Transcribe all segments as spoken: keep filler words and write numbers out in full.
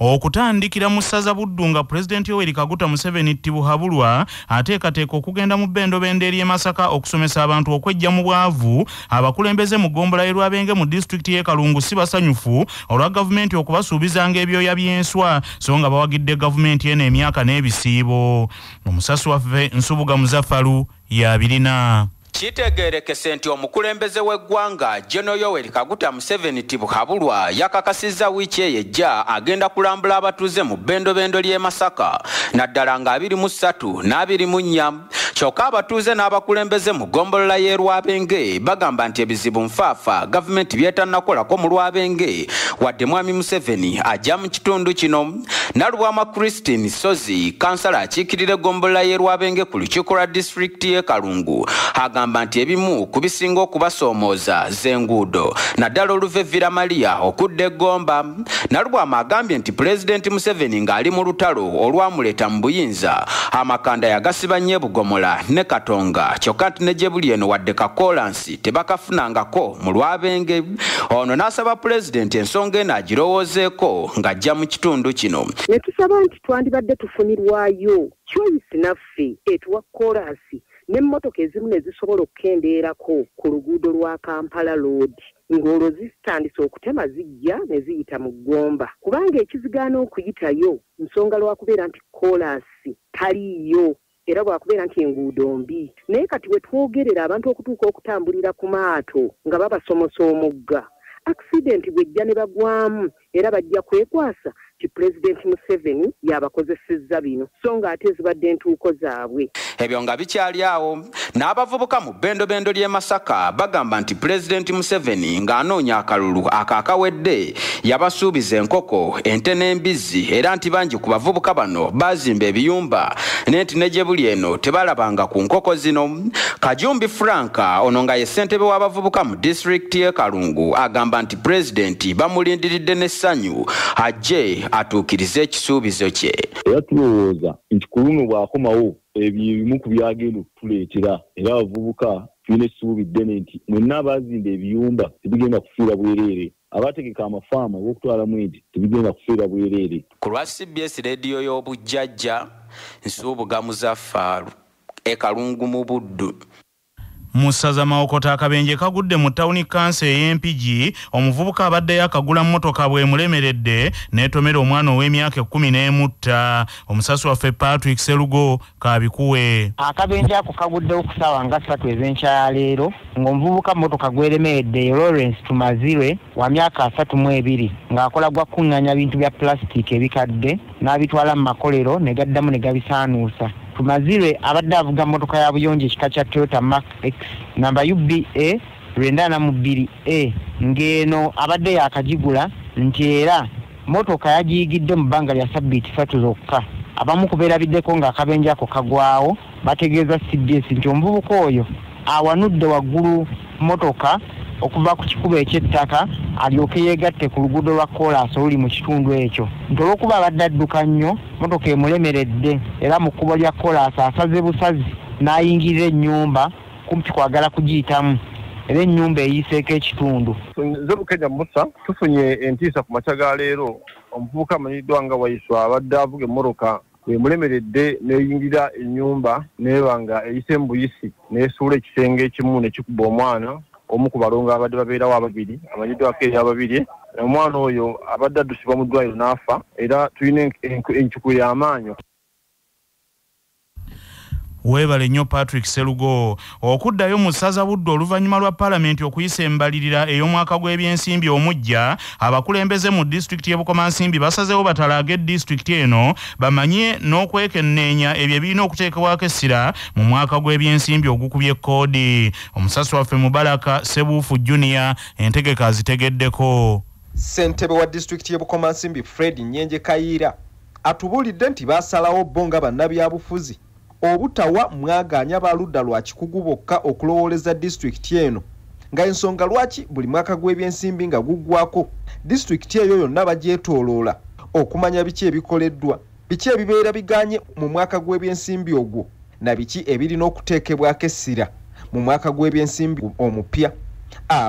Okutandikira mu ssaza Buddu nga Pulezidenti Yoweri Kaguta Museveni Tibuhaburwa ateekateeka okugenda mu Bendobendo eri e Masaka okusomesa abantu okwejja mu bwavu. Abakulembeze mu ggombolola y'e Lwabenge mu disitulikiti y'e Kalungu si basanyufu olwa gavumenti okubasuubizanga ebyoya by'enswa so nga bawagidde gavumenti eno emyaka n'ebisiibo. Omusasi waffe Nsubuga Muzaffalu y'abirina. Kitegeerekese nti omukulembeze w'eggwanga General Yoweri Kaguta Museveni Tibuhaburwa yakakasizza wiiki ey'ejja agenda kulambula abatuuze mu Bendobendo ly'e Masaka naddala nga abiri mu ssatu n'abiri mu nnya. Kyokka abatuuze n'abakulembeze mu ggombolola y'e Lwabenge bagamba nti ebizibu nfaafa gavumenti byetannakolako mu Lwabenge wadde Mwami Museveni ajja mu kitundu kino. Nalubwama Christine Sozi kansala akiikirira eggombolola y'e Lwabenge ku lukiiko lwa disitulikiti y'e Kalungu agamba nti ebimu ku bisinga okubasoomooza z'enguudo naddala oluva Villa Maria okudda eggomba. Nalubwama agambye nti Pulezidenti Museveni ng'ali mu lutalo olwamuleeta mu buyinza amakanda yagasiba nnyo Bugomola ne Katonga kyokka nti ne gye buli eno wadde kakoolansi tebakafunangako mu Lwabenge. Ono n'asaba Pulezidenti ensonga eno agirowoozeeko ng'ajja mu kitundu kino. Ne tusaba nti twandibadde tufunirwayo choice naffe etuwa koolansi n'emmotoka ezimu ne zisobola okukendeerako ku luguudo lwa Kampala Road ng'olwo zitandise okutema zijja ne ziyita mu ggomba kubanga ekizigaana okuyitayo nsonga lwakubeera nti koolansi taliiyo era bwakubeera nti enguudo mbi. Naye kati we twogerera abantu okutuuka okutambulira ku maato nga babasomosa omugga accident bwejja ne bagwamu era bajja kwekwasa ti Pulezidenti Museveni yabakozesezza bino so ng'ate zibadde entuuko zaabwe. Ebyo nga bikyali awo n'abavubuka mu Bendobendo ly'e Masaka bagamba nti Pulezidenti Museveni ng'anoonya akalulu akaakawedde yabasuubiza enkoko ente n'embizzi era nti bangi ku bavubuka bano baazimba ebiyumba nenti ne gye buli eno tebalabanga ku nkoko zino. Kajumbi Franka ono nga ye ssentebe w'abavubuka mu disitulikiti y'e Kalungu agamba nti Pulezidenti bamulindiridde n'essanyu ajje atuukirize ekisuubizo kye. Era tulowooza nti ku luno bw'akomawo ebimu ku byagenda okutuleetera era abavubuka tulina essuubi ddene nti mwenna abaazimba ebiyumba tebigenda kufiira bwereere, abategeka amafaama ag'okutwalamu ente tebigenda kufiira bwereere. Ku lwa C B S leediyo y'obujjajja Nsubuga Muzaffalu e Kalungu mu Buddu. Musaza Mawokota akabenje kagudde mu tawuni kanse y'Empigi omuvubuka abadde akagula mmotoka bwe mulemeredde netomera omwana ow'emyaka kumi n'emutta. Omusasi waffe Patrick Serugo kabikuwe. Akabenje ako kagudde okusawa nga ssatu ez'enkya leero ng'omuvubuka mmotoka gweremeredde Lawrence Tumazirwe wa myaka asatu mu ebiri ng'akola gwa kuŋŋaanya bintu bya plastic ebikadde n'abitwala mu makolero ne gaddamu ne gabisaanuusa. Tumazirwe abadde avuga mmotoka ya buyonjo ekika kya Toyota Mark X namba U B A lwenda na mu bbiri A ng'eno abadde yakagigula nti era mmotoka yagiyigidde mu bbanga lya sabbiiti ssatu zokka. Abamu kubeerabiddeko ng'akabenje ako kagwawo bategeeza C B S nti omuvubuka oyo awanudde waggulu mmotoka okuva ku kikubo eky'ettaka alyoke yeegatte ku luguudo lwa koolaasi oluli mu kitundu ekyo nti olw'okuba abadde adduka nnyo mmotoka emulemeredde era mu kkubo lya koolaasi asaze busazi n'ayingirira ennyumba kumpi kwagala kugiyitamu era ennyumba eyiseeko ekitundu. Nze Bukenya Musa tufunye entiisa ku makya ga leero omuvubuka amanyiddwa nga Waiswa abadde avuga emmotoka emulemeredde n'eyingira ennyumba n'eba nga eyise mu buyisi n'esuula ekisenge ekimu ne kikuba omwana omu ku balongo abadde babeerawo ababiri amanyiddwako eri ababiri. Omwana oyo abadde addusibwa mu ddwaliro n'afa era tulina encuku y'amaanyi. Weebale nnyo Patrick Serugo. Okuddayo mu ssaza Buddu oluvannyuma lwa Paalamenti okuyisa embalirira ey'omwaka gw'ebyensimbi omujja abakulembeze mu disitulikiti y'e Bukomansimbi basazeewo batalaaga disitulikiti eno bamanye n'okwekenneenya ebyo ebirina okuteekebwako essira mu mwaka gw'ebyensimbi ogukubye koodi. Omusasi waffe Mubaraka Sebuufu Junior entegeka azitegeddeko. Ssentebe wa disitulikiti y'e Bukomansimbi Fred Nyenje Kayiira atubuulidde nti baasalawo bo nga bannabyabufuzi obutawa mwaganya baludda lwa kikugu bokka okulowooleza disitulikiti eno nga ensonga lwaki buli mwaka gw'ebyensimbi nga guggwako disitulikiti eyo yonna bagyetooloola okumanya biki ebikoleddwa, biki ebibeera biganye mu mwaka gw'ebyensimbi ogwo na biki ebirina okuteekebwako essira mu mwaka gw'ebyensimbi omupya. Abo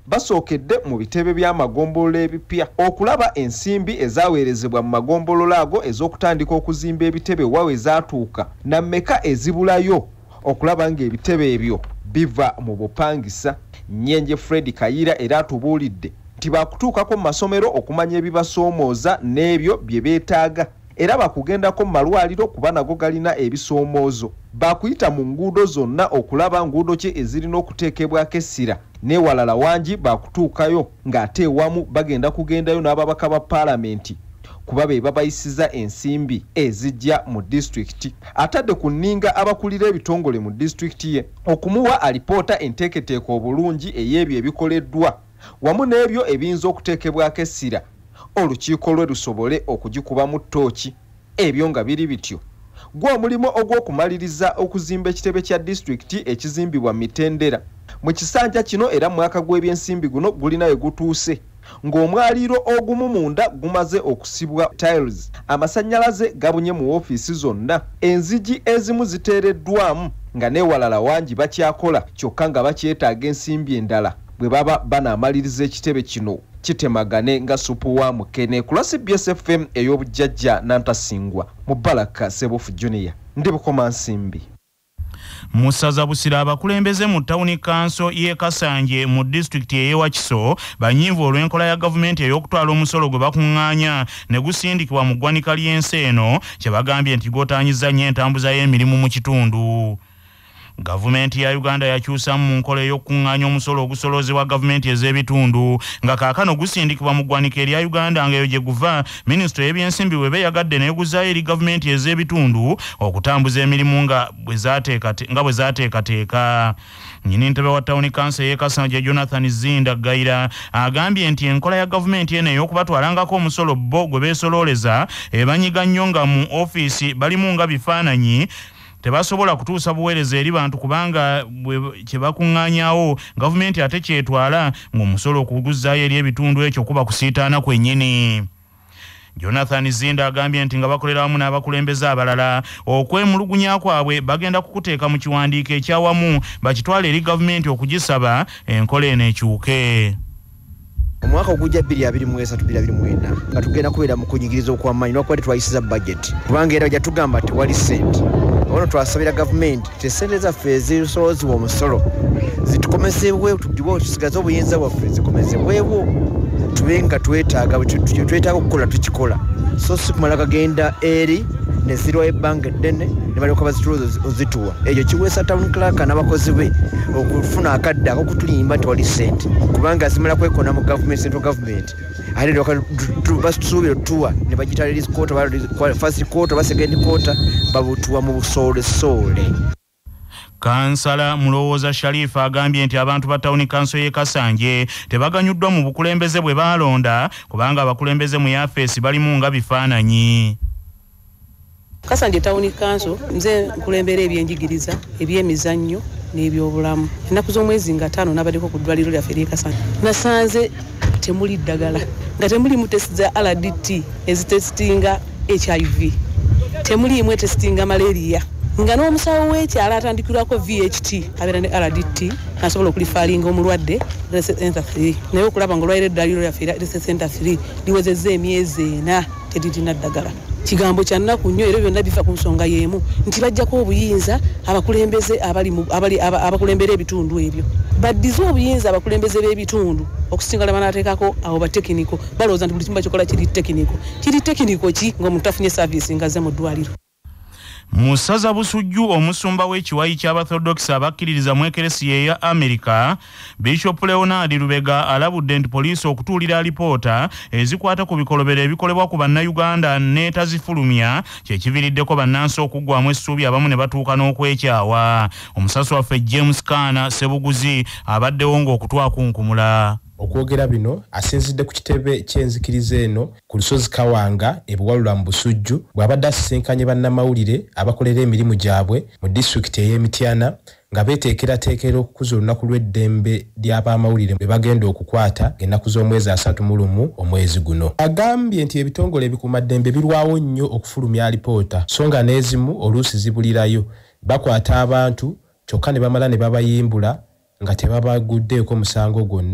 basookedde mu bitebe by'amagombolola ebipya okulaba ensimbi ezaweerezebwa mu magombolola ago ez'okutandika okuzimba ebitebe wawe zaatuuka na mmeka ezibulayo okulaba ng'ebitebe ebyo biva mu bupangisa. Nnyenje Fred Kayira era atubuulidde nti baakutuukako mu masomero okumanya ebibasoomooza n'ebyo bye beetaaga era bakugendako mu malwaliro kuba nago galina ebisoomoozo. Baakuyita mu nguudo zonna okulaba nguudo ki ezirina okuteekebwako essira n'ewalala wangi baakutuukayo ng'ate ewamu bagenda kugendayo n'ababaka ba paalamenti kuba be babayisiza ensimbi ezijja mu disitulikiti. Atadde ku nninga abakulira ebitongole mu disitulikiti ye okumuwa alipoota enteeketeeko obulungi ey'ebyo ebikoleddwa wamu n'ebyo ebiyinza okuteekebwako essira olukiiko lwe lusobole okugikuba mu ttooki. Ebyo nga biri bityo gwa omulimo ogw'okumaliriza okuzimba ekitebe kya disitulikiti ekizimbibwa Mitendera mu kisanja kino era mu mwaka gw'ebyensimbi guno gulina we gutuuse ng'omwaliiro ogumu munda gumaze okusibwa tiles, amasannyalaze gabunye mu ofiisi zonna, enzigi ezimu ziteereddwamu nga n'ewalala wangi bakyakola kyokka nga bakyetaaga ensimbi endala bwe baba banaamaliriza ekitebe kino kitemagane nga supu wa mukene. Ku lwa C B S F M ey'obujjajja Nantasingwa mu Baraka Sebofu Junior ndi Bukoma Nsimbi. Musaza Busira abakulembeze mu tawuni kanso ye Kasanje mu district ye Wakiso banyivu olw'enkola ya gavumenti ey'okutwala omusolo gwe bakuŋŋaanya ne gusindikibwa mu ggwanika ly'ensi eno kye bagambye nti gootaanyiza nnyo entambuza y'emirimu mu kitundu. Gavumenti ya Uganda yakyusa mu nkola y'okuŋŋaanya omusolo ogusoloozebwa gavumenti ez'ebitundu nga kaakano gusindikibwa mu ggwanika erya Uganda ng'eyo gye guva minisitule y'ebyensimbi bwe beeyagadde n'eguzaayo eri gavumenti ez'ebitundu okutambuza emirimu nga bwe zaateekateeka. Nnyini ntebe wa tawuni kanso y'e Kasanje Jonathan Zinda Gayira agambye nti enkola ya gavumenti eno ey'okubatwalangako omusolo bo gwe beesolooleza ebanyiga nnyo nga mu ofiisi balimu nga bifaananyi tebasobola kutuusa buweereza eri bantu kubanga kye bakuŋŋaanyaawo gavumenti ate kyetwala ng'omusolo okuguzzaayo eri ebitundu ekyo kuba kusiitaana kwennyini. Jonathan Zinda agambye nti nga bakolera wamu n'abakulembeze abalala okwemulugunya kwabwe bagenda kukuteeka mu kiwandiiko ekyawamu bakitwale eri gavumenti okugisaba enkola eno ekyuke. Omwaka ogujja bbiri abiri mu esatu bbiri abiri mu ena nga tugenda kubeera mu kunyigiriza okw'amaanyi n'okuba twayisiza budget kubanga era bajja tugamba nti wali ssente. Ono twasabira gavumenti te ssente zaffe ezisooloozebwa omusolo zitukomezebwewo tudibwewo tusigaze obuyinza bwaffe zikomezebwewo tube nga twetaaga twetaaga okukola tukikola so si kumala kagenda eri ne zirwayo ebbanga eddene ne balyoka bazituloza ozituwa. Ekyo kiweesa town clerk n'abakozi be okufuna akadde ak'okutulimba nti wali ssente kubanga zimala kwekona mu gavumenti central government ate basuubira otuwa ne bagitala eri koota first koota oba second koota babutuwa mu busoole-soole. Kansala Mulowooza Sharifu agambye nti abantu ba tawuni kanso y'e Kasanje tebaganyuddwa mu bukulembeze bwe baalonda kubanga abakulembeze mu yafeesi balimu nga bifaananyi. Kasanje tawuni kanso nze nkulembera ebyenjigiriza ebyemizannyo n'ebyobulamu. Ennaku z'omwezi nga ttaano nabaddeko ku ddwaliro lyaffe ery'e Kasanje nasanze temuli ddagala nga temulimu testi za R D T ezitesitinga H I V temulimu etesitinga malaria nga n'omusawo w'ekyalo atandikirwako V H T abeera ne R D T asobola okulifaalinga omulwadde Center three naye okulaba ng'olwaliro eddwaliro lyaffe erya Center three liwezezza emyezi ena teririna ddagala. Kigambo kya nnaku nnyo era byonna bifa ku nsonga y'emu nti bajjako obuyinza abakulembeze abali abakulembera ebitundu ebyo baddize obuyinza abakulembeze b'ebitundu okusingala banaateekako abo batekiniko balowooza nti buli kimu bakikola kiri tekiniko kiri tekiniko ki ng'omuntu afunye saavisi ngazze mu ddwaliro. Musaza Busujju omusumba w'ekiwayi ky'Abathodokisi abakkiririza mu ekeresiya eya Amerika Bishop Leonard Lubega alabudde nti poliisi okutuulira alipoota ezikwata ku bikolobero ebikolebwa ku bannayuganda n'etazifulumya kyekiviiriddeko bannansi okuggwamu essuubi abamu ne batuuka n'okwekyawa. Omusasi waffe James Kaana Sebuguzi abaddewo ng'okutwakunkumula. Okwogera bino asinzidde ku kitebe ky'enzikiriza eno ku lusozi Kawanga ebuwalula mu Busujju bw'abadde asisinkanye bannamawulire abakolera emirimu gyabwe mu disitulikiti ey'Emityana nga beeteekerateekera okukuza olunaku lw'eddembe ly'abamawulire bwe bagenda okukwata ennaku z'omwezi asatu mu lumu omwezi guno. Agambye nti ebitongole ebikuumaddembe birwawo nnyo okufulumya alipoota so nga n'ezimu oluusi zibulirayo bakwata abantu kyokka ne bamala ne babayimbula nga tebabaguddeeko musango gwonna.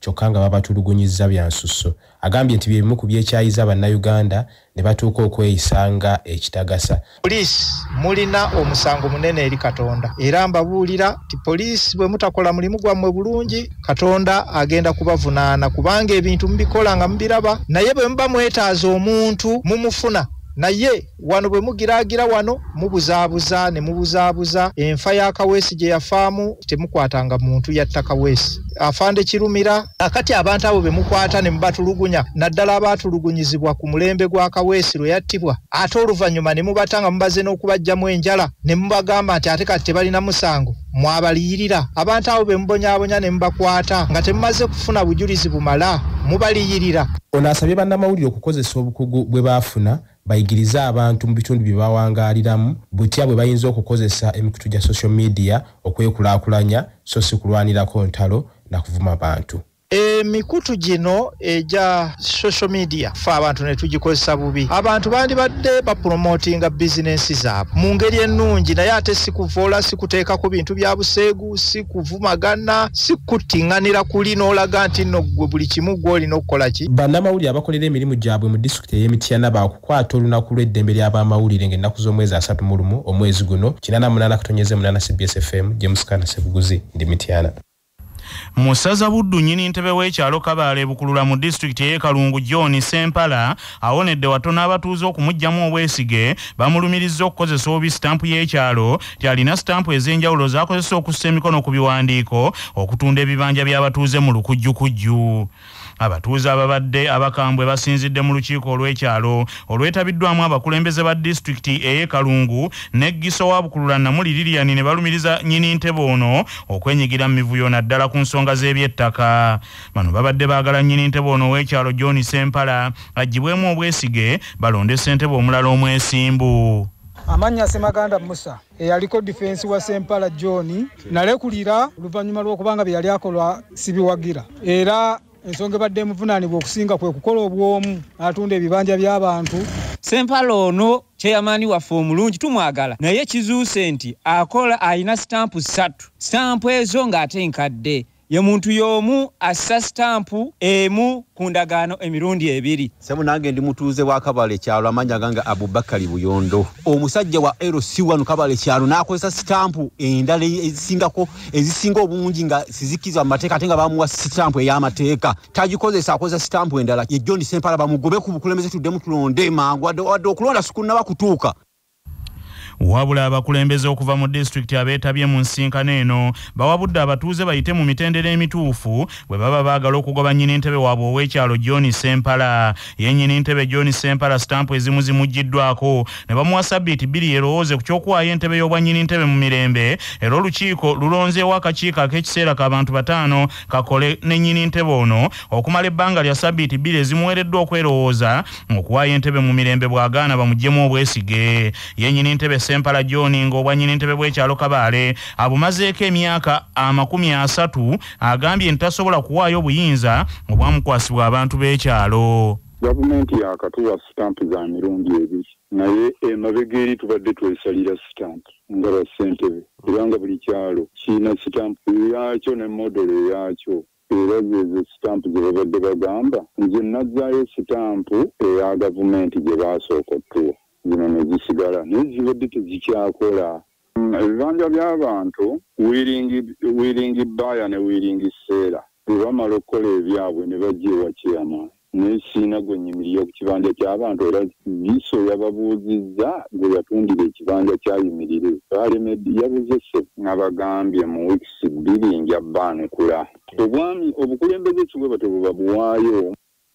kyokka nga babatulugunyizza bya nsusso. Agambye nti bimu ku byekyayiza bannayuganda ne batuuka okweyisanga ekitagasa. Poliisi mulina omusango munene eri Katonda era mbabuulira ti poliisi bwe mutakola mulimu gwammwe bulungi Katonda agenda kubavunaana kubanga ebintu mubikola nga mubiraba naye bwe muba mwetaaza omuntu mumufuna naye wano bwe mugiraagira wano mubuzaabuza ne mubuzaabuza enfa ya Kaweesi gye yafaamu temukwatanga muntu yatta Kaweesi afande kirumira akati abantu abo be mukwata ne mubatulugunya naddala abaatulugunyizibwa ku mulembe gwa Kaweesi lwe yattibwa ate oluvannyuma ne mubatanga mubaze n'okubajjamu enjala ne mubagamba nti ate kati tebalina musango mwabaliyirira abantu abo be mubonyaabonya ne mubakwata nga temumaze kufuna bujulizi bumala mubaliyirira. Ono asabye bannamawulire okukozesa obukugu bwe baafuna bayigirize abantu mu bitundu bye bawangaaliramu butya bwe bayinza okukozesa emikutu gya social media okwekulaakulanya so si kulwanirako ntalo na kuvuma bantu. Emikutu gino eja social media fa abantu ne tugikozesa bubi. Abantu bandi badde ba promotinga business zaabwe mu ngeri ennungi naye ate si kuvoola si kuteeka ku bintu bya buseegu si kuvumagana si kutinganira kuli n'olaga nti nno gwe buli kimu gw'olina okukola ki. Bannamawulire abakolera emirimu gyabwe mu disitulikiti ey'Emityana baakukwata olunaku lw'eddembe ly'abamawulire ng'ennaku z'omwezi asatu mu lumu omwezi guno kinaana munaana katonyeze munaana C B S F M James Kana Sebuguzi ndi Mityana. Musaza Buddu nnyini ntebe w'ekyalo Kabaale Bukulula mu disitulikiti y'e Kalungu John Sempala awonedde watono abatuuze okumuggyamu obwesige bamulumirizza okukozesa obubi sitampu y'ekyalo ti alina sitampu ez'enjawulo z'akozesa okussa emikono ku biwandiiko okutunda ebibanja by'abatuuze mu lukujjukujju. Abatuuze ababadde abakambwe basinzidde mu lukiiko olw'ekyalo olwetabiddwamu abakulembeze ba disitulikiti ey'e Kalungu ne Giso wa Bukulula Namuli Lilian ne balumiriza nnyini ntebe ono okwenyigira mu mivuyo naddala ku nsonga z'ebyettaka. Bano babadde baagala nnyini ntebe ono w'ekyalo John Sempala aggyibwemu obwesige balonde ssentebe omulala omwesimbu. Amanya Semaganda Musa eyaliko defense wa Sempala John nalekulira oluvannyuma lw'okubanga bye yali akolwa sibiwagira era ensonga badde muvunaanibwa okusinga kwe kukola obwomu atunda ebibanja by'abantu. Sempala ono chairman waffe omulungi tumwagala naye kizuuse nti akola alina stampu ssatu stampu ezo ng'ate nkadde ye muntu y'omu assa stampu emu ku ndagaano emirundi ebiri. Semu nange ndi mutuuze wa Kabaale kyalo amanya gange Abubakari Buyondo omusajja wa L C one Kabaale kyalo n'akozesa stampu endala ezisingako ezisinga obungi nga sizikiza amateeka ate nga bamuwa stampu ey'amateeka tagikozesa akozesa stampu endala ye John Sempala bamugobe ku bukulembeze tuddemu tulonde mangu wadde okulonda sikunaba kutuuka. Wabula abakulembeze okuva mu disitulikiti abeetabye mu nsinkano eno bawabudde abatuuze bayite mu mitendera emituufu bwe baba baagala okugoba nnyini ntebe waabwe ow'ekyalo John Sempala. Ye nnyini ntebe John Sempala stampu ezimu zimuggiddwako ne bamuwa sabbiiti bbiri erowooze ku ky'okuwaayo entebe y'obwa nnyini ntebe mu mirembe era olukiiko lulonzeewo akakiiko ak'ekiseera k'abantu bataano kakole ne nnyini ntebe ono okumala ebbanga lya sabbiiti bbiri ezimuweereddwa okwerowooza okuwaayo entebe mu mirembe bw'agaana bamuggyemu obwesige. Ye nnyini ntebe Sempala John ng'obwa nnyini ntebe bw'ekyalo Kabaale abumazeeko emyaka amakumi asatu agambye nti tasobola kuwaayo obuyinza obwamukwasibwa abantu b'ekyalo. Gavumenti yakatuwa sitampu za mirundi ebiri naye emabega eri tubadde twesalira sitampu nga bassentebe era nga buli kyalo kiina sitampu yakyo ne modolo yakyo era zezo sitampu ze babadde bagamba nze nazzaayo sitampu eya gavumenti gye baasooka ottuwa zino ne zisigala naye zibadde tezikyakola. Ebibanja by'abantu wiringi bbaya ne wiringi seera bwe bamala okukola ebyabwe ne bajja ewa chairman naye siina gwe nnyimiriye ku kibanja ky'abantu era Liiso yababuuzizza gwe yatundira ekibanja kyayimirire balemedde yabuze se ng'abagambye mu wiikisi bbiri nja bbaanukula obwami obukulembeze kibwe batebubabuwaayo.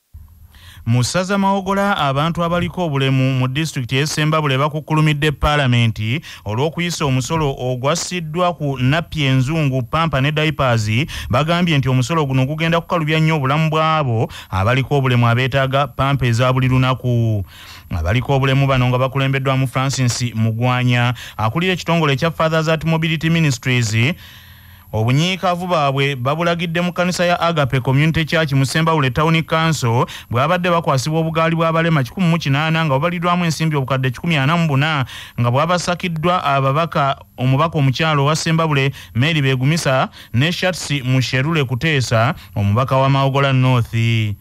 Mu ssaza Mawogola abantu abaliko obulemu mu disitulikiti y'e Ssembabule bakukkulumidde Paalamenti olw'okuyisa omusolo ogwassiddwa ku nappi enzungu pampa ne diapers bagambye nti omusolo guno gugenda kukalubya nnyo obulamu bw'abo abaliko obulemu abeetaaga pampa eza buli lunaku. Abaliko obulemu bano nga bakulembeddwamu Francis Mugwanya akulira ekitongole ekya Fathers at Mobility Ministries Obunyiikaavu baabwe babulagidde mu kkanisa ya Agape Community Church mu Sembawule Town Council bwabadde bakwasibwa obugaali bw'abalema kikumi mu kinaana nga bubalirwamu ensimbi obukadde kikumi ana mu buna nga bwabasakiddwa ababaka omubaka omukyalo wa Sembawule Mary Begumisa ne Shatsi Musherule Kuteesa omubaka wa Maogola North.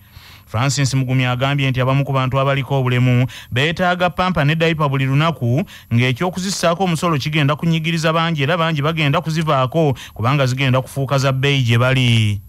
Francis Mugumi agambye nti abamu ku bantu abaliko obulemu beetaaga pampa ne daipa buli lunaku ng'ekyokuzissaako omusolo kigenda kunyigiriza bangi era bangi bagenda kuzivaako kubanga zigenda kufuuka za bbeeyi gye bali.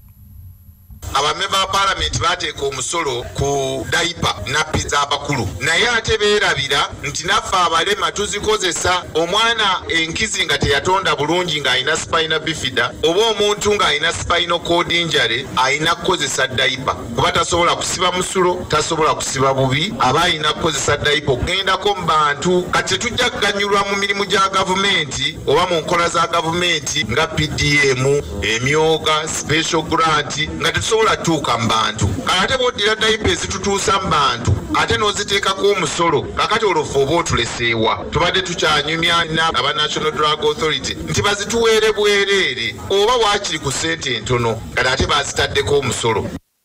Abamemba ba parliament bateeka omusolo ku daipa nappi z'abakulu naye ate beerabira nti naffe abalema tuzikozesa omwana enkizi nga teyatonda bulungi ng'alina spina bifida oba omuntu ng'alina spinal cord injury alina kukozesa daipa kuba tasobola kusiba musulo tasobola kusiba bubi aba alina kukozesa daipa okugendako mu bantu kati tetujja kuganyulwa mu mirimu gya gavumenti oba mu nkola za gavumenti nga P D M emyoga special grant nga tetusobola tuuka mu bantu ate bw'oddira daipa ezitutuusa mu bantu ate n'oziteekako omusolo kakati olwofu oba otuleseewa tubadde tukyanyumya aba National Drug Authority nti bazituweere bwereere oba waakiri ku ssente entono kati ate bazitaddeko omusolo.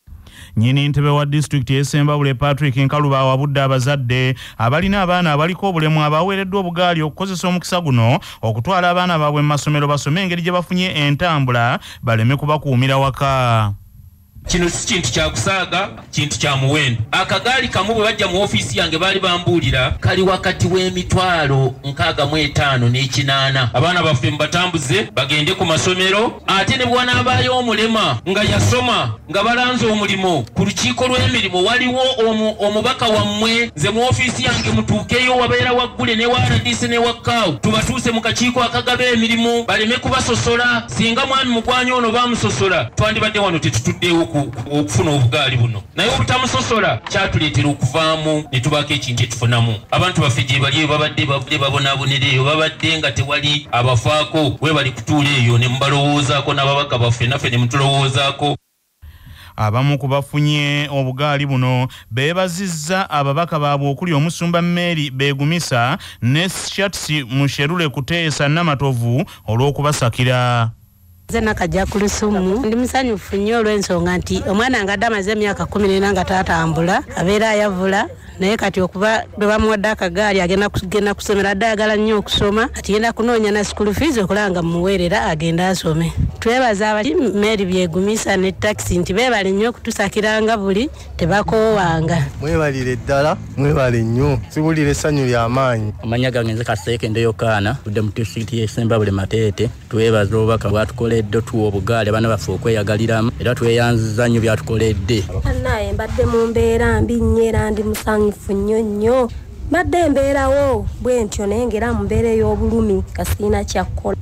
Nyini ntebe wa district y'Essembabule Patrick Nkaluba awabudde abazadde abalina abaana abaliko obulemu abaweereddwa obugaali okukozesa omukisa guno okutwala abaana baabwe mu masomero basome engeri gye bafunye entambula baleme kubakuumira waka. Kino si kintu kya kusaaga kintu kya muwendo. Akagaali kamu bwe bajja mu ofiisi yange baali bambuulira kali wakati w'emitwalo nkaaga mu etaano n'ekinaana. Abaana baffe mubatambuze bagende ku masomero ate ne bw'anaabaayo omulema nga yasoma nga balanze omulimo ku lukiiko lw'emirimu waliwo omubaka wammwe nze mu ofiisi yange mutuukeyo wabeera waggule ne wa R D C ne wa C A W tubatuuse mu kakiiko akagaba emirimu baleme kubasosola singa mwami mugwanyi ono bamusosola twandibadde wano tetutuddeewo okufuna obugaali buno naye obutamusosola kyatuleetera okuvaamu ne tubaako ekintu etufunamu. Abantu baffe gye bali babadde bavudde babonaabonera eyo babadde nga tewali abafaako we bali kutuula eyo ne mubalowoozaako n'ababaka baffe naffe ne mutulowoozaako. Abamu ku bafunye obugaali buno beebazizza ababaka baabwe okuli omusumba Mary Begumisa ne Shatsi Musherule Kuteesa Namatovu olw'okubasakira. Nze nakajja ku Lusumu ndi musanyufu nnyo olw'ensonga nti omwana nga adde amaze emyaka kumi n'ena nga taatambula abeera ayavula naye kati okuba bwe bamuwadde akagaali agenda kugenda kusomera adde ayagala nnyo okusoma kati yenda kunoonya na school fees okulaba nga mumuweerera agenda asome. Twebaza abali Mary Begumisa ne taxi nti beebale nnyo okutusakiranga buli tebakoowanga. Mwebalire ddala mwebale nnyo siwulire essanyu ly'amaanyi. Amanya gange nze Kaseekende Yokaana tudde mu district y'Essembabule Mateete twebaza obubaka bwatukoledde tuwa obugaali abaana baffe okweyagaliramu era tweyanziza nnyo byatukoledde. Naye mbadde mu mbeera mbi nnyo era ndi musanyufu nnyo nnyo mbadde embeerawo bwe ntyo naye ngera mu mbeera ey'obulumi kasiina kyakkola.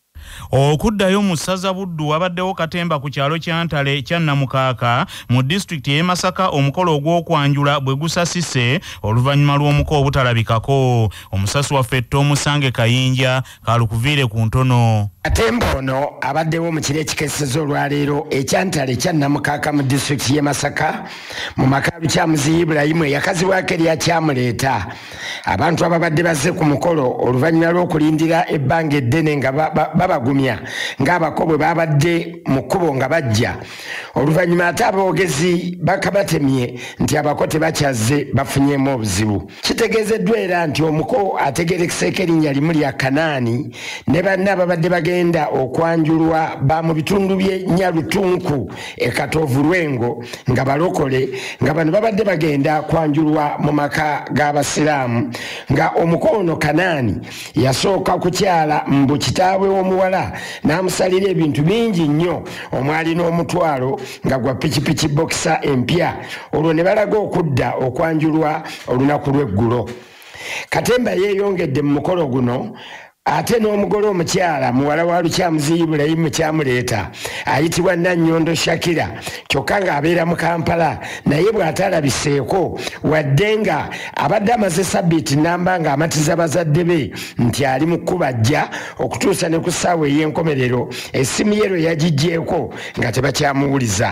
Okuddayo mu ssaza Buddu wabaddewo katemba ku kyalo kya Ntale kya Namukaaka mu district y'e Masaka omukolo ogw'okwanjula bwe gusasise oluvannyuma lw'omuko obutalabikako. Omusasi waffe Tomusange Kayinja kalukuviire ku ntono. Katemba ono abaddewo mu kiro ekikeseza olwaleero ekya Ntale kya Namukaaka mu district y'e Masaka mu maka Lukyamuzi Ibrahimu eyakazibwako eryakyamuleeta. Abantu ababadde bazze ku mukolo oluvannyuma lw'okulindira ebbanga eddene nga babagumya ng'abako bwe babadde mu kkubo nga bajja. Oluvannyuma ate aboogezi bakabatemye nti abako tebakyazze bafunyemu obuzibu. Kitegeezeddwa era nti omuko ategerekeseeko erinnya limu lya Kanaani ne banne ababadde bagenda okwanjulwa ba mu bitundu by'e Nyalutunku e Katovu Lwengo nga balokole nga bano babadde bagenda kwanjulwa mu maka g'Abasiraamu nga omuko ono Kanaani yasooka kukyala mbu kitaabwe w'omuwala n'amusalira ebintu bingi nnyo omwali n'omutwalo nga gwa pikipiki bokisa empya olwo ne balaga okudda okwanjulwa olunaku lw'eggulo. Katemba yeeyongedde mu mukolo guno ate n'omugole omukyala muwala wa Lukyamuzi Ibrahimu kyamuleeta ayitibwa Nannyondo Shakira kyokka ng'abeera mu Kampala naye bw'atalabiseeko wadde nga abadde amaze sabbiiti nnamba ng'amatiza bazadde be nti ali mu kkubajja okutuusa ne ku ssaawa ey'enkomerero essimu ye lwe yagiggyeeko nga tebakyamuwuliza.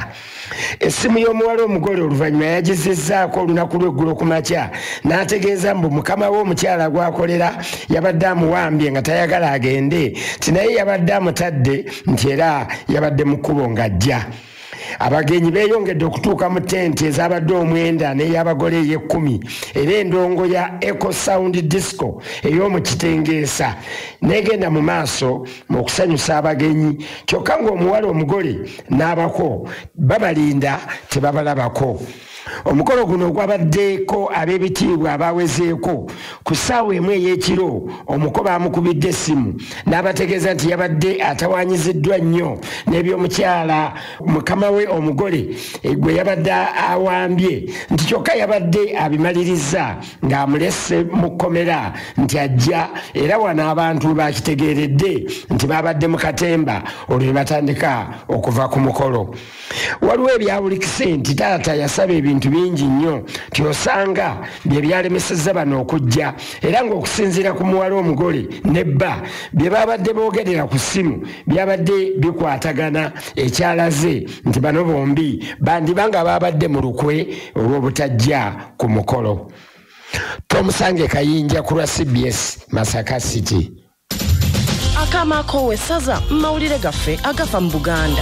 Essimu y'omuwala omugole oluvannyuma yagizizzaako olunaku lw'eggulo ku makya n'ategeeza mbu mukama we omukyala gw'akolera yabadde amuwambye nga tayagala agende ti naye yabadde amutadde nti era yabadde mu kkubo ng'ajja. Abagenyi beeyongedde okutuuka mu tenti ez'abadde omwenda n'ey'abagole ey'ekkumi era endongo ya Eco Sound Disco ey'omu Kitengeesa n'egenda mu maaso mu kusanyusa abagenyi kyokka ng'omuwala omugole n'abako babalinda tebabalabako. Omukolo guno gwabaddeeko ab'ebitiibwa abawezeeko ku ssaawa emu ey'ekiro omuko baamukubidde essimu n'abategeeza nti yabadde atawaanyiziddwa nnyo n'ebyomukyala mukama we omugole gwe yabadde awambye nti kyokka yabadde abimaliriza ng'amulese mu kkomera nti ajja era wano abantu bakitegeeredde nti babadde mu katemba olwo ne batandika okuva ku mukolo. Waliwo ebyawulikise nti taata yasaba ebintu bingi nnyo tyosanga bye byalemesezza bano okujja era ng'okusinziira ku muwala omugole ne bba bye babadde boogerera ku ssimu byabadde bikwatagana ekyalaze nti bano bombi bandiba nga babadde mu lukwe olw'obutajja ku mukolo. Tomusange Kayinja ku lwa C B S Masaka City. Akamako wessaza mawulire gaffe agafa mu Buganda.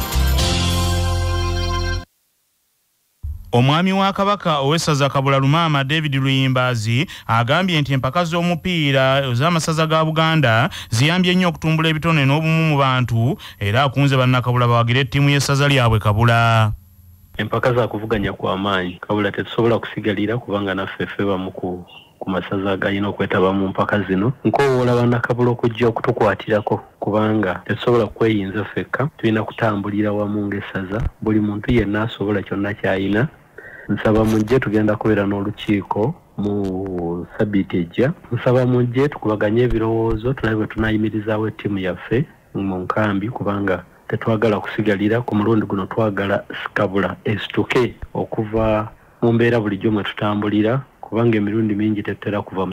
Omwami wa Kabaka owessaza Kabula Lumaama David Luyimbazi agambye nti empaka z'omupiira z'amasaza ga Buganda ziyambye nnyo okutumbula ebitone n'obumu mu bantu era akunze bannakabula bawagira ettiimu y'essaza lyabwe Kabula. Empaka za kuvuganya kwa maanyi Kabula tetusobola kusigalira kubanga naffe ffe bamu ku ku masaza agayina okwetaba mu mpaka zino nkowoola bannakabula okujja okutukwatirako kubanga tetusobola kweyinza ffekka tulina kutambulira wamu ng'essaza buli muntu yenna asobola kyonna ky'ayina. Nsaba mujje tugenda kubeera n'olukiiko mu sabiiti ejja. Nsaba mujje tukubaganye ebirowoozo tulabe bwe tunaayimirizaawo ettiimu yaffe mu nkambi kubanga tetwagala kusigalira ku mulundi guno twagala Kabula esituke okuva mu mbeera bulijjo mwe tutambulira kubanga emirundi mingi tetutera kuva